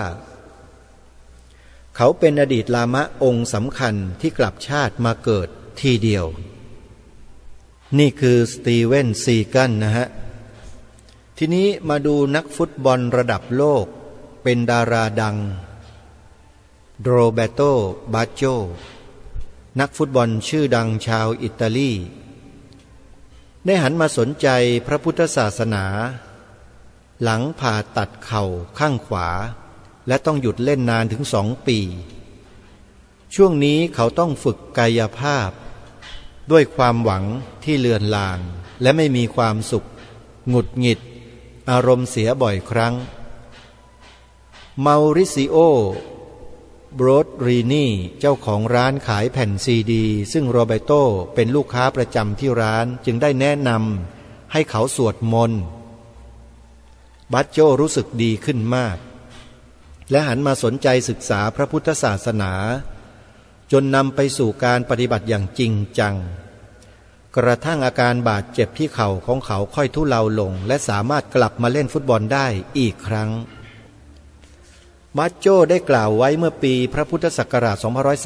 เขาเป็นอดีตลามะองค์สำคัญที่กลับชาติมาเกิดทีเดียวนี่คือสตีเวนซีกันนะฮะทีนี้มาดูนักฟุตบอลระดับโลกเป็นดาราดังโรเบโต บาโจนักฟุตบอลชื่อดังชาวอิตาลีได้หันมาสนใจพระพุทธศาสนาหลังผ่าตัดเข่าข้างขวาและต้องหยุดเล่นนานถึง2 ปีช่วงนี้เขาต้องฝึกกายภาพด้วยความหวังที่เลือนลางและไม่มีความสุขหงุดหงิดอารมณ์เสียบ่อยครั้งเมาริซิโอ โบรดรีนี่เจ้าของร้านขายแผ่นซีดีซึ่งโรเบโตเป็นลูกค้าประจำที่ร้านจึงได้แนะนำให้เขาสวดมนต์บัตโจรู้สึกดีขึ้นมากและหันมาสนใจศึกษาพระพุทธศาสนาจนนำไปสู่การปฏิบัติอย่างจริงจังกระทั่งอาการบาดเจ็บที่เข่าของเขาค่อยทุเลาลงและสามารถกลับมาเล่นฟุตบอลได้อีกครั้งบัตโจได้กล่าวไว้เมื่อปีพระพุทธศักราช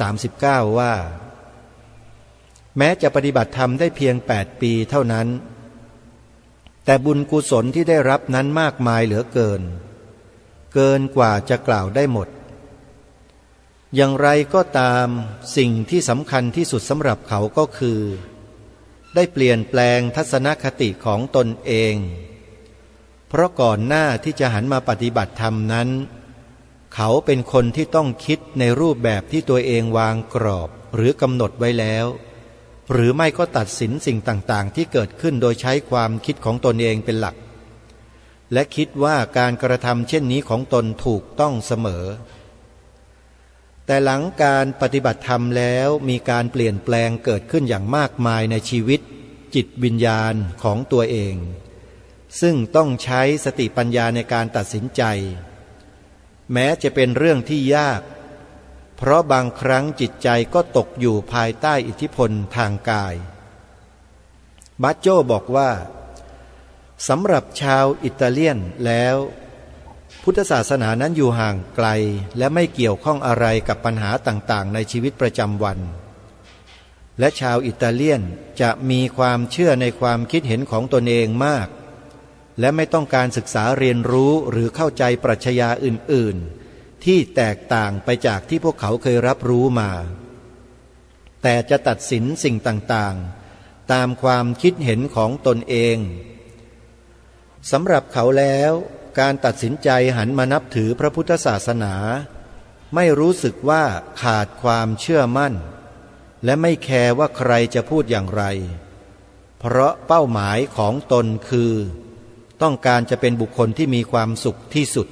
2539 ว่าแม้จะปฏิบัติธรรมได้เพียง8 ปีเท่านั้นแต่บุญกุศลที่ได้รับนั้นมากมายเหลือเกินกว่าจะกล่าวได้หมดอย่างไรก็ตามสิ่งที่สำคัญที่สุดสำหรับเขาก็คือได้เปลี่ยนแปลงทัศนคติของตนเองเพราะก่อนหน้าที่จะหันมาปฏิบัติธรรมนั้นเขาเป็นคนที่ต้องคิดในรูปแบบที่ตัวเองวางกรอบหรือกำหนดไว้แล้วหรือไม่ก็ตัดสินสิ่งต่างๆที่เกิดขึ้นโดยใช้ความคิดของตนเองเป็นหลักและคิดว่าการกระทำเช่นนี้ของตนถูกต้องเสมอแต่หลังการปฏิบัติธรรมแล้วมีการเปลี่ยนแปลงเกิดขึ้นอย่างมากมายในชีวิตจิตวิญญาณของตัวเองซึ่งต้องใช้สติปัญญาในการตัดสินใจแม้จะเป็นเรื่องที่ยากเพราะบางครั้งจิตใจก็ตกอยู่ภายใต้อิทธิพลทางกายบัจโจบอกว่าสำหรับชาวอิตาเลียนแล้วพุทธศาสนานั้นอยู่ห่างไกลและไม่เกี่ยวข้องอะไรกับปัญหาต่างๆในชีวิตประจำวันและชาวอิตาเลียนจะมีความเชื่อในความคิดเห็นของตนเองมากและไม่ต้องการศึกษาเรียนรู้หรือเข้าใจปรัชญาอื่นๆที่แตกต่างไปจากที่พวกเขาเคยรับรู้มาแต่จะตัดสินสิ่งต่างๆตามความคิดเห็นของตนเองสำหรับเขาแล้วการตัดสินใจหันมานับถือพระพุทธศาสนาไม่รู้สึกว่าขาดความเชื่อมั่นและไม่แคร์ว่าใครจะพูดอย่างไรเพราะเป้าหมายของตนคือต้องการจะเป็นบุคคลที่มีความสุขที่สุด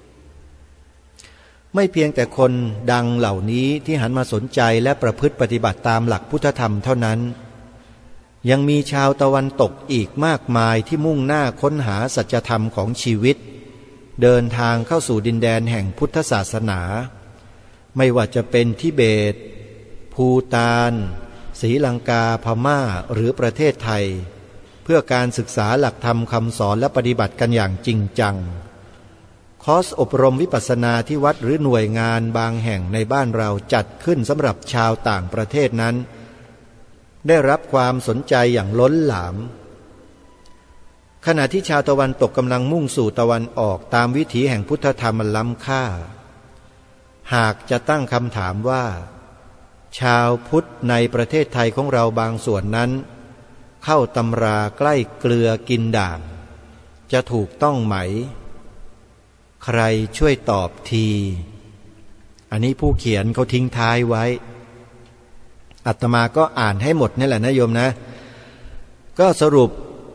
ไม่เพียงแต่คนดังเหล่านี้ที่หันมาสนใจและประพฤติปฏิบัติตามหลักพุทธธรรมเท่านั้นยังมีชาวตะวันตกอีกมากมายที่มุ่งหน้าค้นหาสัจธรรมของชีวิตเดินทางเข้าสู่ดินแดนแห่งพุทธศาสนาไม่ว่าจะเป็นทิเบตภูฏานศรีลังกาพม่าหรือประเทศไทยเพื่อการศึกษาหลักธรรมคำสอนและปฏิบัติกันอย่างจริงจังคอร์สอบรมวิปัสสนาที่วัดหรือหน่วยงานบางแห่งในบ้านเราจัดขึ้นสำหรับชาวต่างประเทศนั้นได้รับความสนใจอย่างล้นหลามขณะที่ชาวตะวันตกกำลังมุ่งสู่ตะวันออกตามวิถีแห่งพุทธธรรมอันล้ำค่าหากจะตั้งคำถามว่าชาวพุทธในประเทศไทยของเราบางส่วนนั้นเข้าตำราใกล้เกลือกินด่างจะถูกต้องไหมใครช่วยตอบทีอันนี้ผู้เขียนเขาทิ้งท้ายไว้อาตมาก็อ่านให้หมดนี่แหละนะโยมนะก็สรุป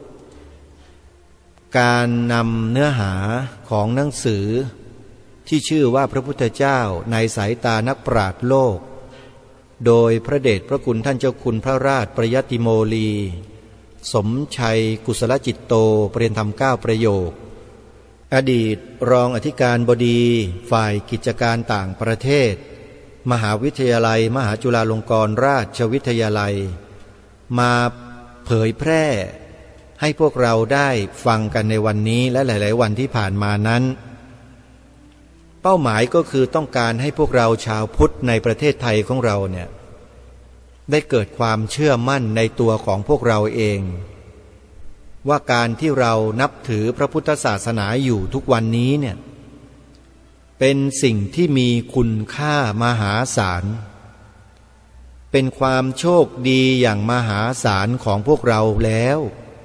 การนำเนื้อหาของหนังสือที่ชื่อว่าพระพุทธเจ้าในสายตานักปราชญ์โลกโดยพระเดชพระคุณท่านเจ้าคุณพระราชประยัตติโมลีสมชัยกุศลจิตโตเปรียนธรรม9ประโยคอดีตรองอธิการบดีฝ่ายกิจการต่างประเทศมหาวิทยาลัยมหาจุฬาลงกรณราชวิทยาลัยมาเผยแพร่ให้พวกเราได้ฟังกันในวันนี้และหลายๆวันที่ผ่านมานั้นเป้าหมายก็คือต้องการให้พวกเราชาวพุทธในประเทศไทยของเราเนี่ยได้เกิดความเชื่อมั่นในตัวของพวกเราเองว่าการที่เรานับถือพระพุทธศาสนาอยู่ทุกวันนี้เนี่ยเป็นสิ่งที่มีคุณค่ามหาศาลเป็นความโชคดีอย่างมหาศาลของพวกเราแล้ว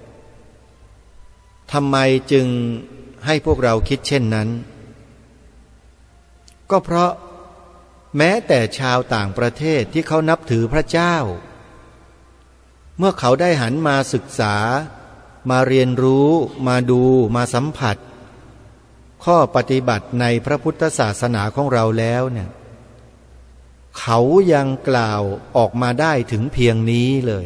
ทำไมจึงให้พวกเราคิดเช่นนั้นก็เพราะแม้แต่ชาวต่างประเทศที่เขานับถือพระเจ้าเมื่อเขาได้หันมาศึกษามาเรียนรู้มาดูมาสัมผัสข้อปฏิบัติในพระพุทธศาสนาของเราแล้วเนี่ยเขายังกล่าวออกมาได้ถึงเพียงนี้เลย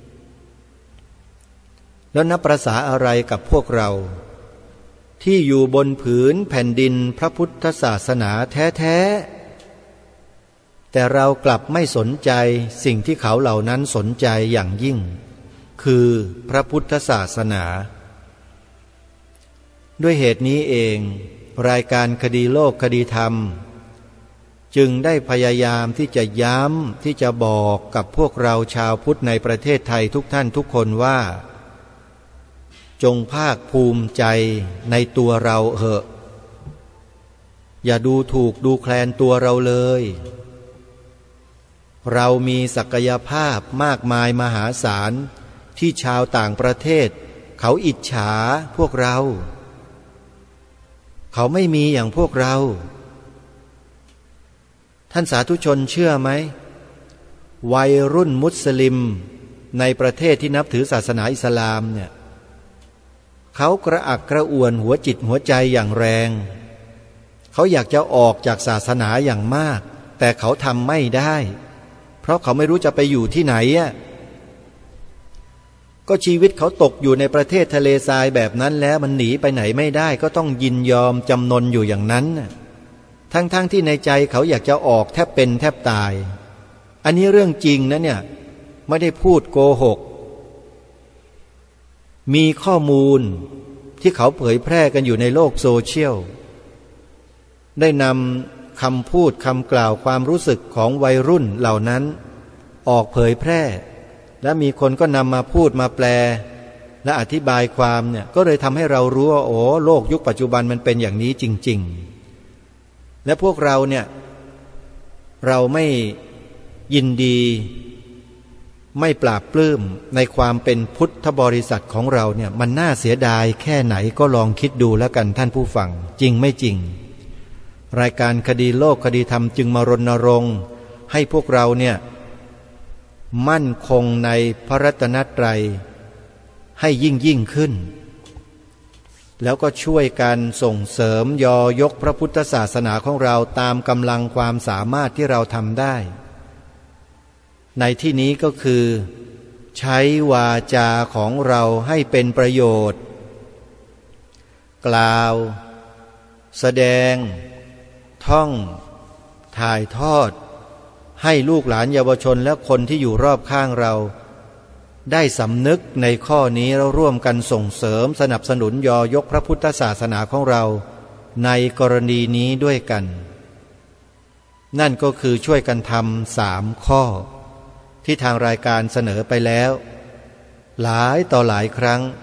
แล้วนับประสาอะไรกับพวกเราที่อยู่บนผืนแผ่นดินพระพุทธศาสนาแท้ๆแต่เรากลับไม่สนใจสิ่งที่เขาเหล่านั้นสนใจอย่างยิ่งคือพระพุทธศาสนาด้วยเหตุนี้เองรายการคดีโลกคดีธรรมจึงได้พยายามที่จะย้ำที่จะบอกกับพวกเราชาวพุทธในประเทศไทยทุกท่านทุกคนว่าจงภาคภูมิใจในตัวเราเหอะอย่าดูถูกดูแคลนตัวเราเลยเรามีศักยภาพมากมายมหาศาลที่ชาวต่างประเทศเขาอิจฉาพวกเราเขาไม่มีอย่างพวกเราท่านสาธุชนเชื่อไหมวัยรุ่นมุสลิมในประเทศที่นับถือศาสนาอิสลามเนี่ยเขากระอักกระอ่วนหัวจิตหัวใจอย่างแรงเขาอยากจะออกจากศาสนาอย่างมากแต่เขาทำไม่ได้เพราะเขาไม่รู้จะไปอยู่ที่ไหนก็ชีวิตเขาตกอยู่ในประเทศทะเลทรายแบบนั้นแล้วมันหนีไปไหนไม่ได้ก็ต้องยินยอมจำนนอยู่อย่างนั้นทั้งที่ในใจเขาอยากจะออกแทบเป็นแทบตายอันนี้เรื่องจริงนะเนี่ยไม่ได้พูดโกหกมีข้อมูลที่เขาเผยแพร่กันอยู่ในโลกโซเชียลได้นำคำพูดคำกล่าวความรู้สึกของวัยรุ่นเหล่านั้นออกเผยแพร่และมีคนก็นำมาพูดมาแปลและอธิบายความเนี่ยก็เลยทำให้เรารู้ว่าโอ้โลกยุคปัจจุบันมันเป็นอย่างนี้จริงๆและพวกเราเนี่ยเราไม่ยินดีไม่ปราบปลื้มในความเป็นพุทธบริษัทของเราเนี่ยมันน่าเสียดายแค่ไหนก็ลองคิดดูแล้วกันท่านผู้ฟังจริงไม่จริงรายการคดีโลกคดีธรรมจึงมารณรงค์ให้พวกเราเนี่ยมั่นคงในพระรัตนตรัยให้ยิ่งขึ้นแล้วก็ช่วยกันส่งเสริมยอยกพระพุทธศาสนาของเราตามกำลังความสามารถที่เราทำได้ในที่นี้ก็คือใช้วาจาของเราให้เป็นประโยชน์กล่าวแสดงท่องถ่ายทอดให้ลูกหลานเยาวชนและคนที่อยู่รอบข้างเราได้สำนึกในข้อนี้แล้วร่วมกันส่งเสริมสนับสนุนยอยกพระพุทธศาสนาของเราในกรณีนี้ด้วยกันนั่นก็คือช่วยกันทำ3 ข้อที่ทางรายการเสนอไปแล้วหลายต่อหลายครั้ง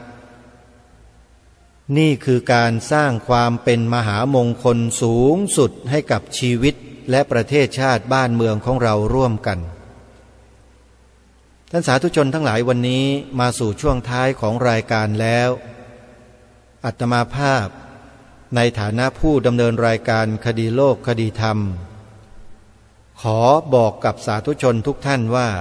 นี่คือการสร้างความเป็นมหามงคลสูงสุดให้กับชีวิตและประเทศชาติบ้านเมืองของเราร่วมกันท่านสาธุชนทั้งหลายวันนี้มาสู่ช่วงท้ายของรายการแล้วอาตมาภาพในฐานะผู้ดำเนินรายการคดีโลกคดีธรรมขอบอกกับสาธุชนทุกท่านว่า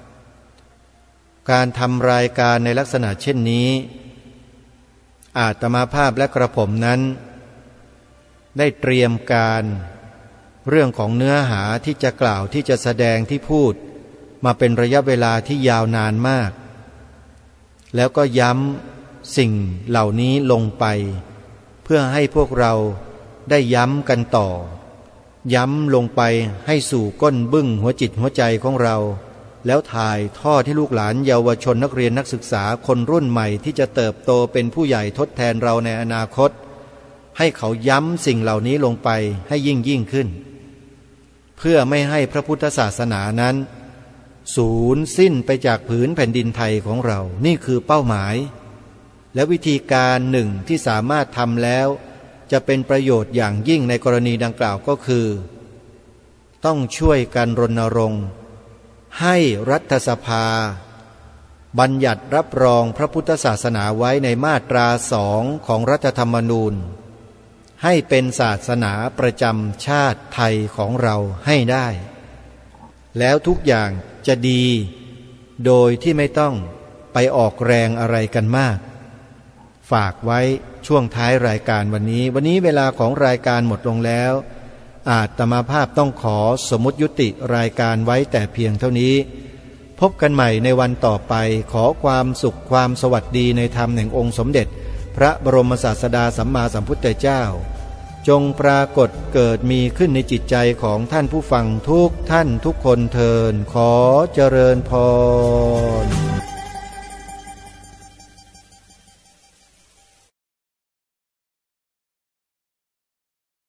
การทำรายการในลักษณะเช่นนี้อาตมาภาพและกระผมนั้นได้เตรียมการเรื่องของเนื้อหาที่จะกล่าวที่จะแสดงที่พูดมาเป็นระยะเวลาที่ยาวนานมากแล้วก็ย้ำสิ่งเหล่านี้ลงไปเพื่อให้พวกเราได้ย้ำกันต่อย้ำลงไปให้สู่ก้นบึ้งหัวจิตหัวใจของเราแล้วถ่ายทอดให้ลูกหลานเยาวชนนักเรียนนักศึกษาคนรุ่นใหม่ที่จะเติบโตเป็นผู้ใหญ่ทดแทนเราในอนาคตให้เขาย้ำสิ่งเหล่านี้ลงไปให้ยิ่งขึ้นเพื่อไม่ให้พระพุทธศาสนานั้นสูญสิ้นไปจากผืนแผ่นดินไทยของเรานี่คือเป้าหมายและวิธีการหนึ่งที่สามารถทำแล้วจะเป็นประโยชน์อย่างยิ่งในกรณีดังกล่าวก็คือต้องช่วยกันรณรงค์ให้รัฐสภาบัญญัติรับรองพระพุทธศาสนาไว้ในมาตรา2ของรัฐธรรมนูญให้เป็นศาสนาประจำชาติไทยของเราให้ได้แล้วทุกอย่างจะดีโดยที่ไม่ต้องไปออกแรงอะไรกันมากฝากไว้ช่วงท้ายรายการวันนี้เวลาของรายการหมดลงแล้วอาตมาภาพต้องขอสมมุติยุติรายการไว้แต่เพียงเท่านี้พบกันใหม่ในวันต่อไปขอความสุขความสวัสดีในธรรมแห่งองค์สมเด็จพระบรมศาสดาสัมมาสัมพุทธเจ้าจงปรากฏเกิดมีขึ้นในจิตใจของท่านผู้ฟังทุกท่านทุกคนเทินขอเจริญพร